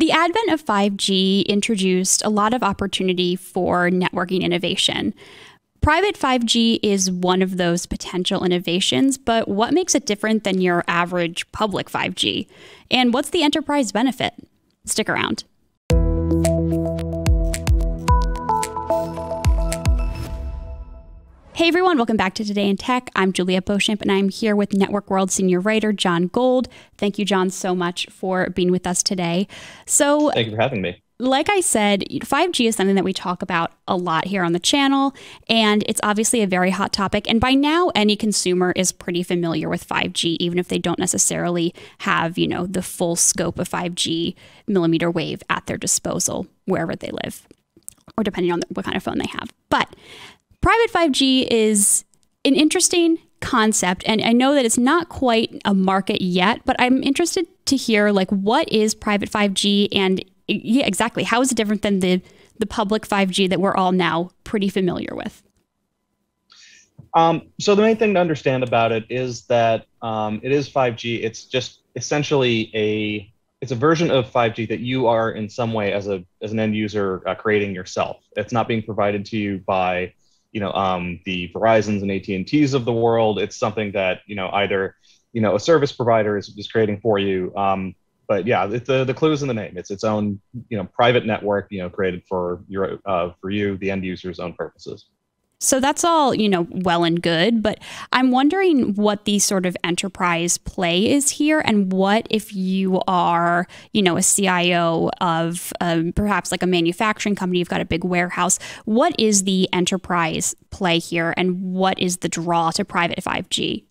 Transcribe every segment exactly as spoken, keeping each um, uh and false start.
The advent of five G introduced a lot of opportunity for networking innovation. Private five G is one of those potential innovations, but what makes it different than your average public five G? And what's the enterprise benefit? Stick around. Hey everyone, welcome back to Today in Tech. I'm Juliet and I'm here with Network World senior writer Jon Gold. Thank you, Jon, so much for being with us today. So, thank you for having me. Like I said, five G is something that we talk about a lot here on the channel, and it's obviously a very hot topic. And by now, any consumer is pretty familiar with five G, even if they don't necessarily have, you know, the full scope of five G millimeter wave at their disposal wherever they live, or depending on what kind of phone they have. But private five G is an interesting concept, and I know that it's not quite a market yet, but I'm interested to hear, like, what is private five G, and yeah, exactly, how is it different than the the public five G that we're all now pretty familiar with? Um, so the main thing to understand about it is that um, it is five G. It's just essentially a it's a version of five G that you are in some way as a as an end user uh, creating yourself. It's not being provided to you by you know, um, the Verizons and A T and T's of the world. It's something that, you know, either, you know, a service provider is, is creating for you. Um, but yeah, it, the, the clue is in the name. It's its own, you know, private network, you know, created for your, uh, for you, the end user's own purposes. So that's all, you know, well and good, but I'm wondering what the sort of enterprise play is here, and what if you are, you know, a C I O of um, perhaps like a manufacturing company, you've got a big warehouse. What is the enterprise play here, and what is the draw to private five G?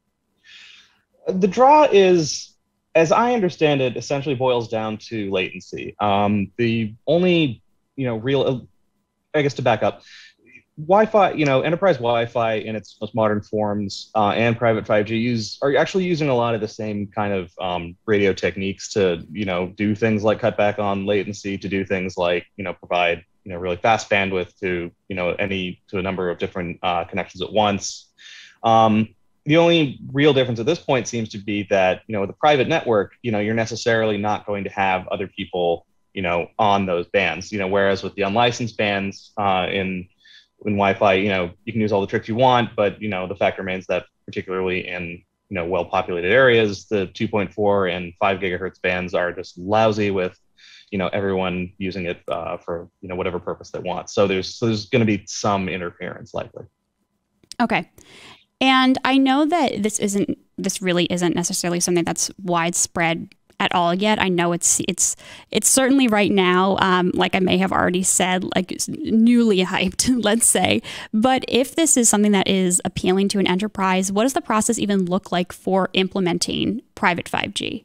The draw is, as I understand it, essentially boils down to latency. Um, the only, you know, real, I guess to back up, Wi-Fi, you know, enterprise Wi-Fi in its most modern forms uh, and private five G use are actually using a lot of the same kind of um, radio techniques to, you know, do things like cut back on latency, to do things like, you know, provide, you know, really fast bandwidth to, you know, any to a number of different uh, connections at once. Um, the only real difference at this point seems to be that, you know, with a private network, you know, you're necessarily not going to have other people, you know, on those bands, you know, whereas with the unlicensed bands uh, in in Wi-Fi, you know, you can use all the tricks you want, but, you know, the fact remains that particularly in, you know, well-populated areas, the two point four and five gigahertz bands are just lousy with, you know, everyone using it uh, for, you know, whatever purpose they want. So there's, so there's going to be some interference likely. Okay. And I know that this isn't, this really isn't necessarily something that's widespread at all yet. I know it's it's it's certainly right now, um, like I may have already said, like newly hyped, let's say. But if this is something that is appealing to an enterprise, what does the process even look like for implementing private five G?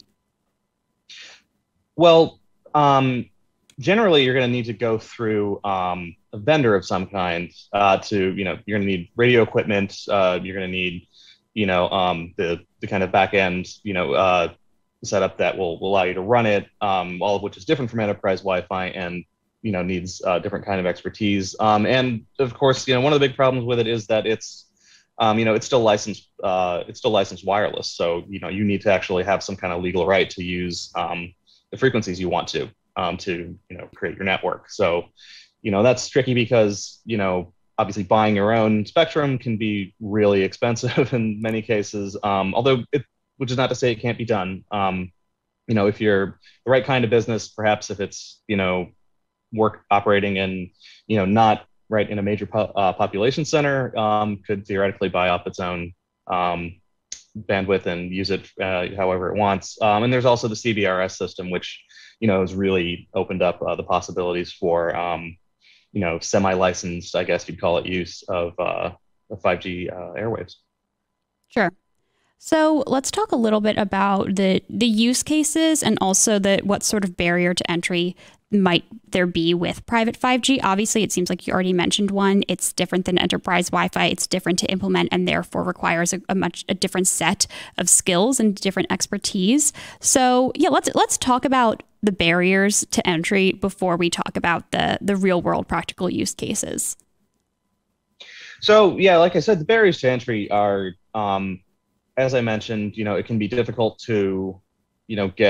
Well, um, generally, you're going to need to go through um, a vendor of some kind uh, to, you know, you're going to need radio equipment. Uh, you're going to need, you know, um, the the kind of back end, you know, uh, setup that will, will allow you to run it, um, all of which is different from enterprise Wi-Fi and, you know, needs uh, different kind of expertise. Um, and of course, you know, one of the big problems with it is that it's, um, you know, it's still licensed, uh, it's still licensed wireless. So, you know, you need to actually have some kind of legal right to use um, the frequencies you want to, um, to, you know, create your network. So, you know, that's tricky because, you know, obviously buying your own spectrum can be really expensive in many cases, um, although it, which is not to say it can't be done. Um, you know, if you're the right kind of business, perhaps if it's, you know, work operating in, you know, not right in a major po uh, population center, um, could theoretically buy up its own um, bandwidth and use it uh, however it wants. Um, and there's also the C B R S system, which, you know, has really opened up uh, the possibilities for, um, you know, semi-licensed, I guess you'd call it, use of, uh, of five G uh, airwaves. Sure. So let's talk a little bit about the the use cases and also the what sort of barrier to entry might there be with private five G. Obviously, it seems like you already mentioned one. It's different than enterprise Wi-Fi. It's different to implement and therefore requires a, a much a different set of skills and different expertise. So yeah, let's let's talk about the barriers to entry before we talk about the the real world practical use cases. So yeah, like I said, the barriers to entry are, um, as I mentioned, you know, it can be difficult to, you know, get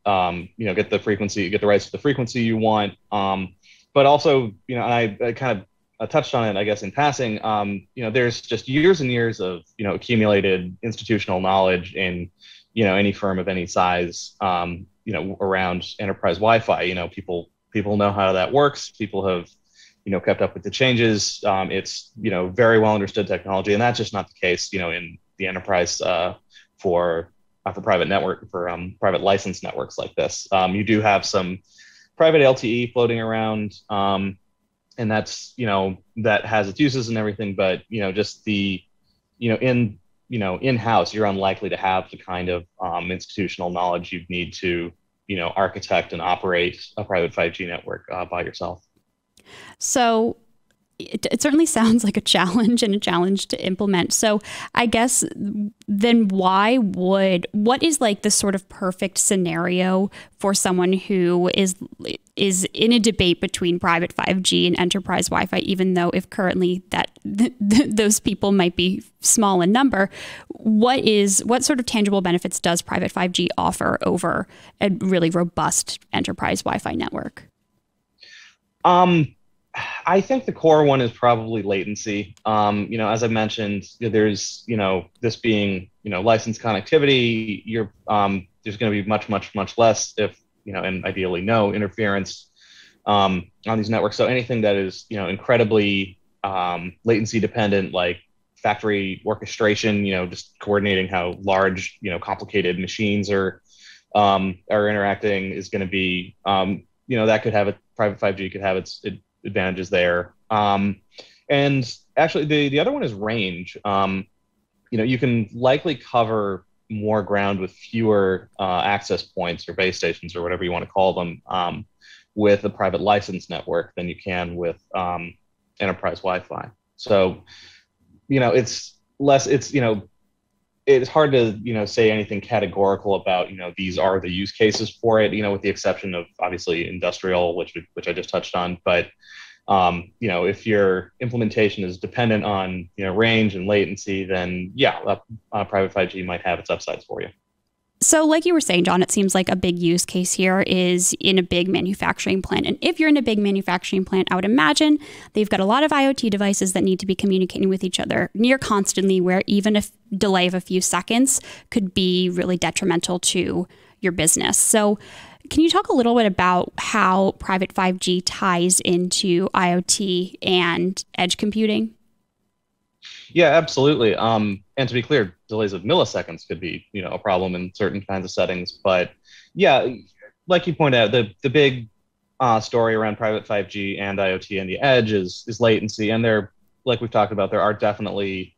um, you know, get the frequency, get the rights to the frequency you want. Um, but also, you know, and I, I kind of uh, touched on it, I guess, in passing. Um, you know, there's just years and years of, you know, accumulated institutional knowledge in, you know, any firm of any size, um, you know, around enterprise Wi-Fi. You know, people people know how that works. People have, you know, kept up with the changes. Um, it's, you know, very well understood technology, and that's just not the case, you know, in the enterprise uh, for uh, for private network for um, private license networks like this. Um, you do have some private L T E floating around, um, and that's, you know, that has its uses and everything. But, you know, just the, you know, in you know in-house, you're unlikely to have the kind of um, institutional knowledge you'd need to, you know, architect and operate a private five G network uh, by yourself. So it, it certainly sounds like a challenge and a challenge to implement. So I guess then why would, what is like the sort of perfect scenario for someone who is is in a debate between private five G and enterprise Wi-Fi, even though if currently that th th those people might be small in number, what is, what sort of tangible benefits does private five G offer over a really robust enterprise Wi-Fi network? Um, I think the core one is probably latency. Um, you know, as I mentioned, there's, you know, this being, you know, licensed connectivity, you're, um, there's going to be much, much, much less, if, you know, and ideally no interference um, on these networks. So anything that is, you know, incredibly um, latency dependent, like factory orchestration, you know, just coordinating how large, you know, complicated machines are, um, are interacting, is going to be, um, you know, that could have a private five G could have its, its advantages there. Um, and actually the, the other one is range. Um, you know, you can likely cover more ground with fewer uh, access points or base stations or whatever you want to call them um, with a private license network than you can with um, enterprise Wi-Fi. So, you know, it's less, it's, you know, it's hard to, you know, say anything categorical about, you know, these are the use cases for it, you know, with the exception of obviously industrial, which, which I just touched on. But, um, you know, if your implementation is dependent on, you know, range and latency, then yeah, uh, uh, private five G might have its upsides for you. So like you were saying, Jon, it seems like a big use case here is in a big manufacturing plant. And if you're in a big manufacturing plant, I would imagine they've got a lot of IoT devices that need to be communicating with each other near constantly, where even a delay of a few seconds could be really detrimental to your business. So can you talk a little bit about how private five G ties into IoT and edge computing? Yeah, absolutely. Um, and to be clear, delays of milliseconds could be, you know, a problem in certain kinds of settings. But yeah, like you pointed out, the the big uh, story around private five G and IoT and the edge is is latency. And there, like we've talked about, there are definitely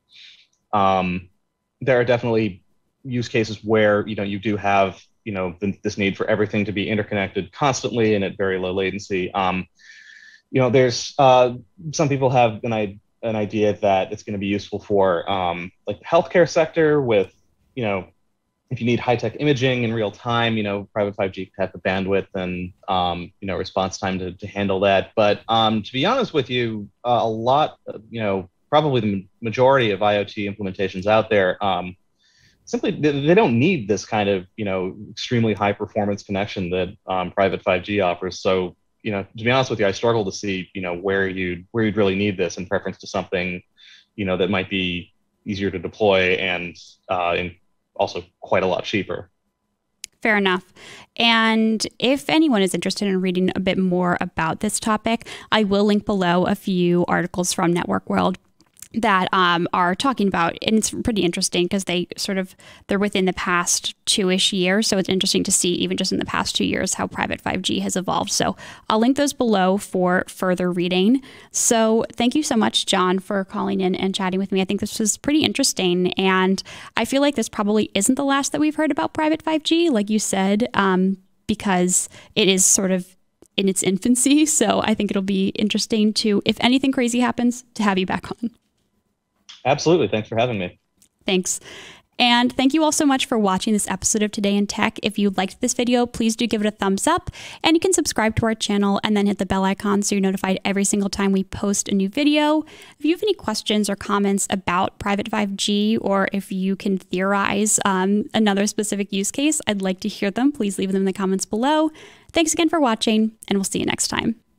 um, there are definitely use cases where, you know, you do have, you know, the, this need for everything to be interconnected constantly and at very low latency. Um, you know, there's uh, some people have an idea. an idea that it's going to be useful for um, like the healthcare sector with, you know, if you need high-tech imaging in real time, you know, private five G could have the bandwidth and, um, you know, response time to, to handle that. But um, to be honest with you, uh, a lot, of, you know, probably the majority of IoT implementations out there, um, simply, they, they don't need this kind of, you know, extremely high performance connection that um, private five G offers. So, you know, to be honest with you, I struggle to see, you know, where you'd where you'd really need this in preference to something, you know, that might be easier to deploy and uh, and also quite a lot cheaper. Fair enough. And if anyone is interested in reading a bit more about this topic, I will link below a few articles from Network World that um, are talking about, and it's pretty interesting because they sort of, they're within the past two-ish years. So it's interesting to see even just in the past two years how private five G has evolved. So I'll link those below for further reading. So thank you so much, Jon, for calling in and chatting with me. I think this was pretty interesting. And I feel like this probably isn't the last that we've heard about private five G, like you said, um, because it is sort of in its infancy. So I think it'll be interesting to, if anything crazy happens, to have you back on. Absolutely. Thanks for having me. Thanks. And thank you all so much for watching this episode of Today in Tech. If you liked this video, please do give it a thumbs up, and you can subscribe to our channel and then hit the bell icon so you're notified every single time we post a new video. If you have any questions or comments about private five G, or if you can theorize um, another specific use case, I'd like to hear them. Please leave them in the comments below. Thanks again for watching, and we'll see you next time.